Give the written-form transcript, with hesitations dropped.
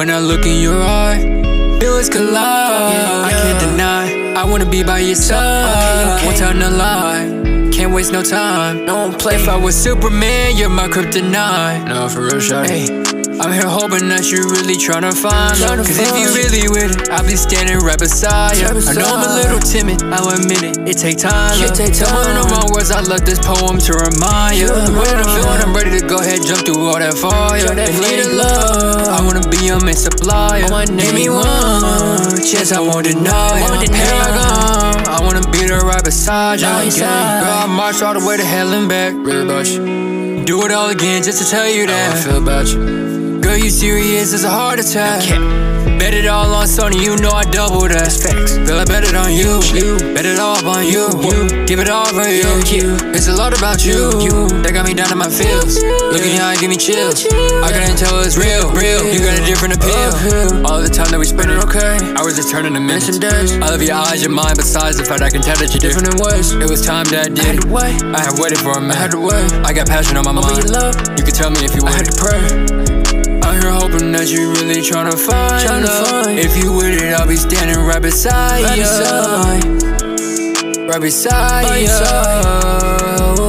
When I look in your eye, feelings collide. I can't deny, I wanna be by your side. One time to lie, can't waste no time. Don't play. If I was Superman, you're my kryptonite. No, for real, shawty. I'm here hoping that you really tryna find me. Cause if you really with it, I'll be standing right beside you. I know I'm a little timid, I'll admit it, it take time. Don't wanna know my words, I love this poem to remind you. The way that I'm feeling, I'm ready to go ahead, jump through all that fire. If you need love, I wanna be your main supplier. Give me one chance, I won't deny it. Here I come, I wanna be there right beside you. Girl, I marched all the way to hell and back. Really about you. Do it all again just to tell you that I feel about you. Girl, you serious, it's a heart attack. Bet it all on Sony, you know I double that. Girl, I bet it on you. Bet it all on you. Give it all for you. It's a lot about you. That got me down to my feels. Look at how it give me chills. I couldn't tell it's real. You got a different appeal. All the time that we spend it, I was just turning to minutes. I love your eyes, your mind, besides the fact I can tell that you're different in ways. It was time that I did it. I had waited for a minute. I got passion on my mind. You can tell me if you want. I had to pray. I'm here hoping that you really tryna find love. If you with it, I'll be standing right beside you. Right beside you.